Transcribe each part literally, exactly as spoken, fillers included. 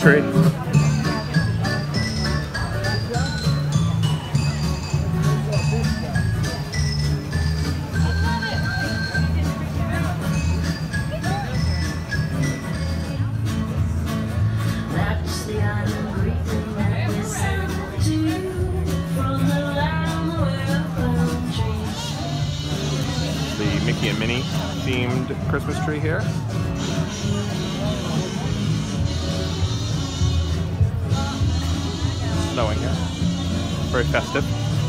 tree. Mickey and Minnie themed Christmas tree here. Snowing here. Very festive.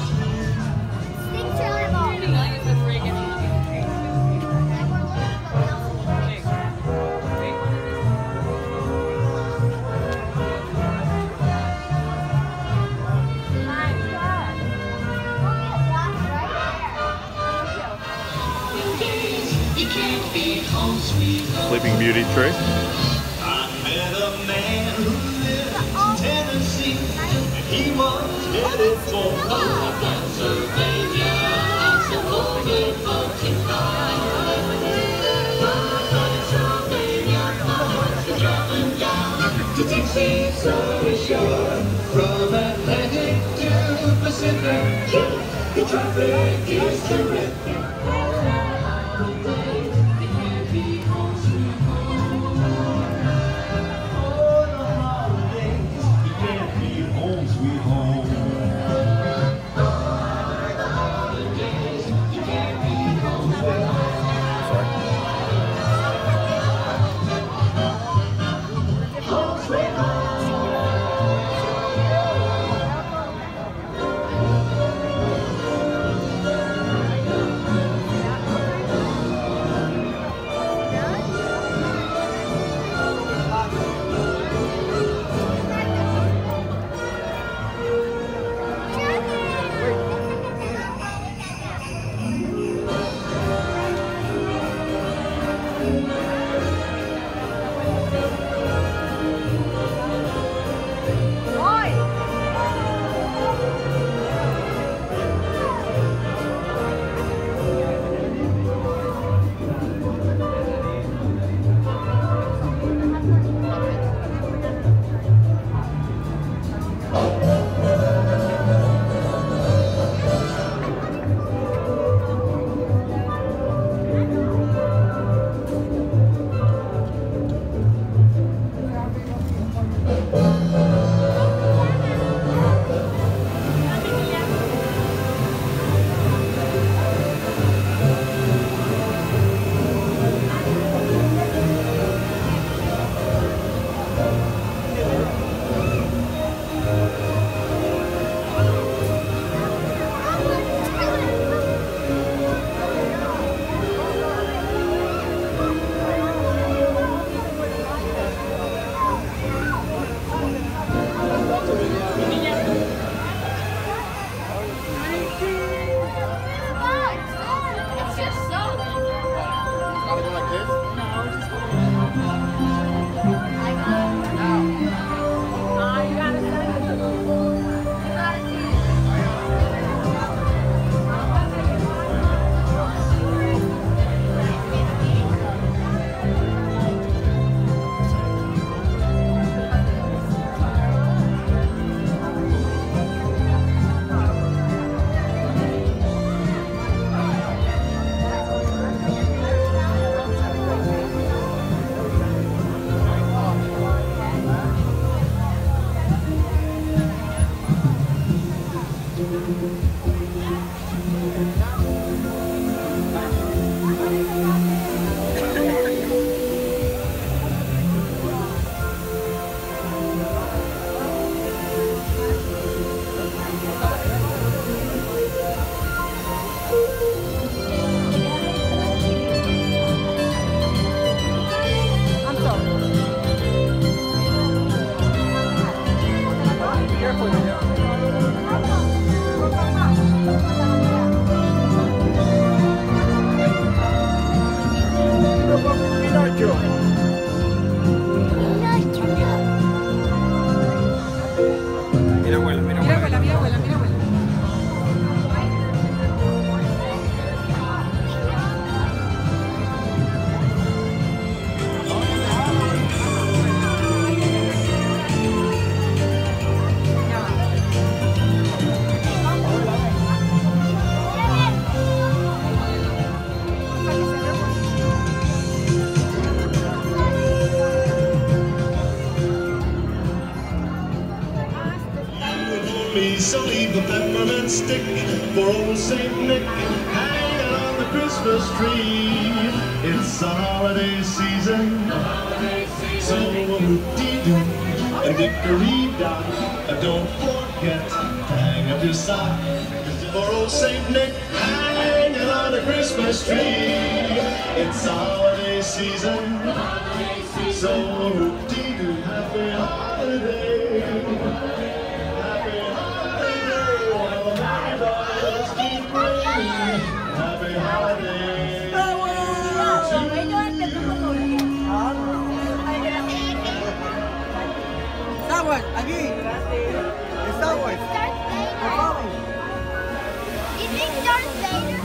Sleeping Beauty tree. I met a man who lived in Tennessee, and he was headed for Pennsylvania. It's a lonely forty-five. Pennsylvania, driving down to Dixie, so we sure from Atlantic to Pacific. The traffic is terrific. me, so leave a peppermint stick for old Saint Nick hanging on the Christmas tree. It's the holiday season, so whoop-dee-doo and dickory-dock. Don't forget to hang up your sock for old Saint Nick hanging on the Christmas tree. It's the holiday season, so whoop-dee-doo, happy holiday, happy holiday, while the merry bells keep ringing, happy holiday to you. Star Wars, aquí. Star Wars. You think Darth Vader?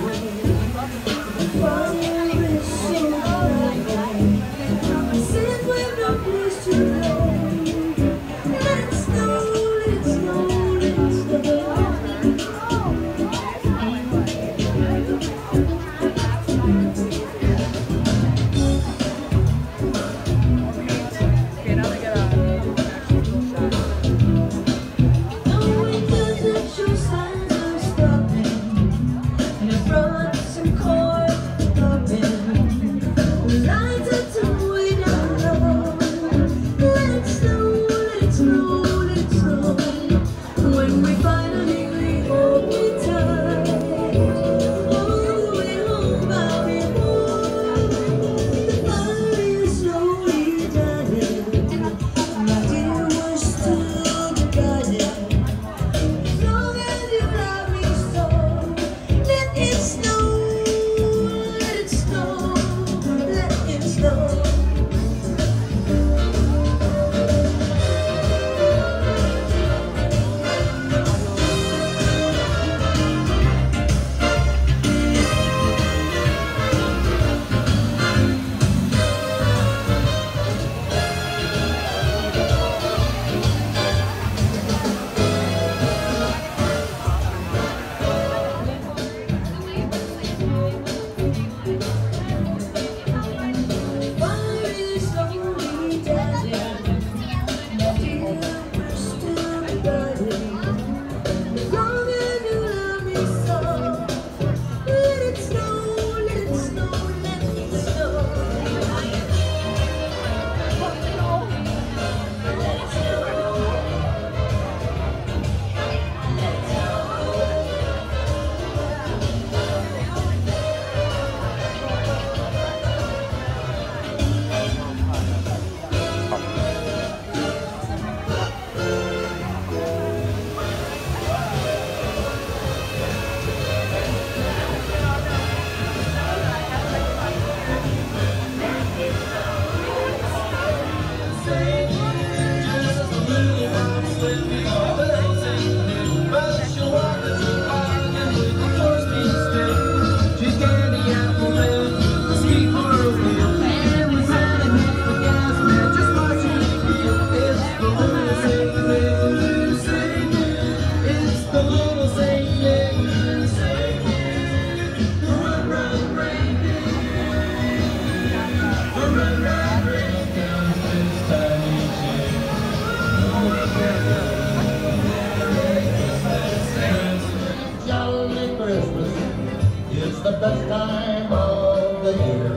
best time of the year.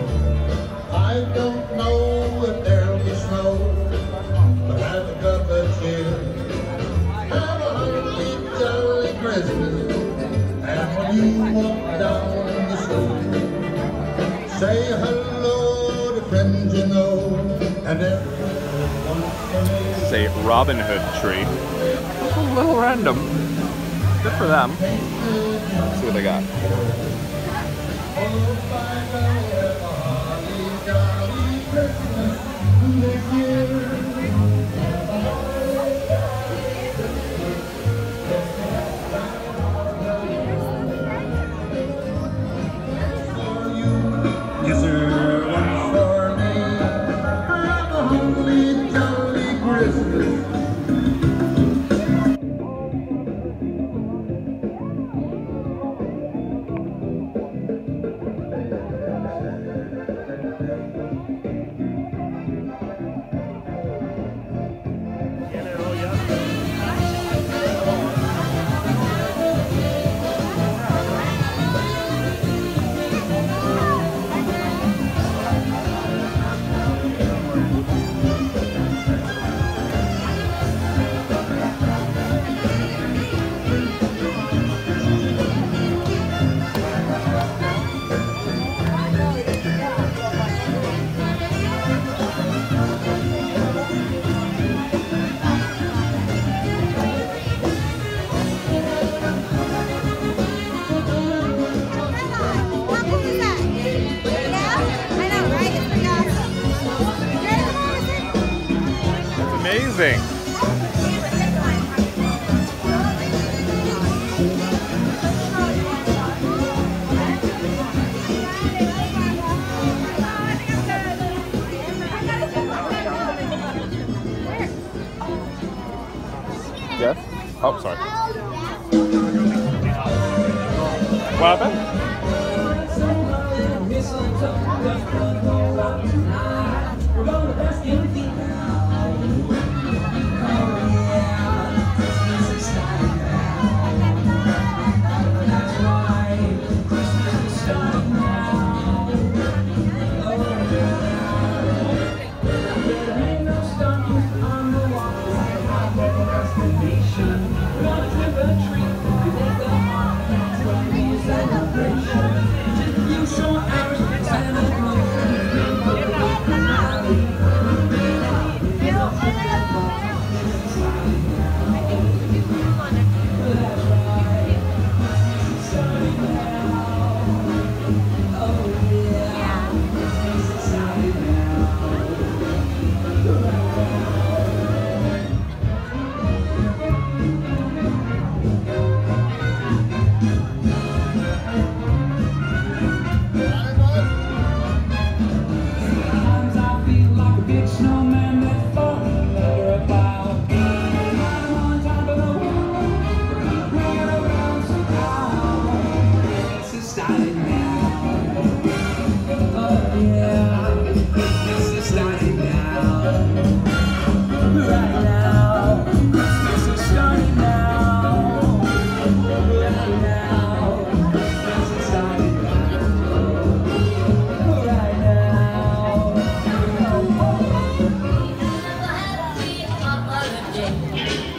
I don't know if there'll be snow, but have a cup of cheer. Have a holly jolly Christmas, and when you walk down the street, say hello to friends you know, and everyone's familiar. Say Robin Hood tree. That's a little random. Good for them. Let's see what they got. Yes, sir, one for me. Have a holy jolly Christmas. amazing. Yes? Oh, sorry. What happened? Day.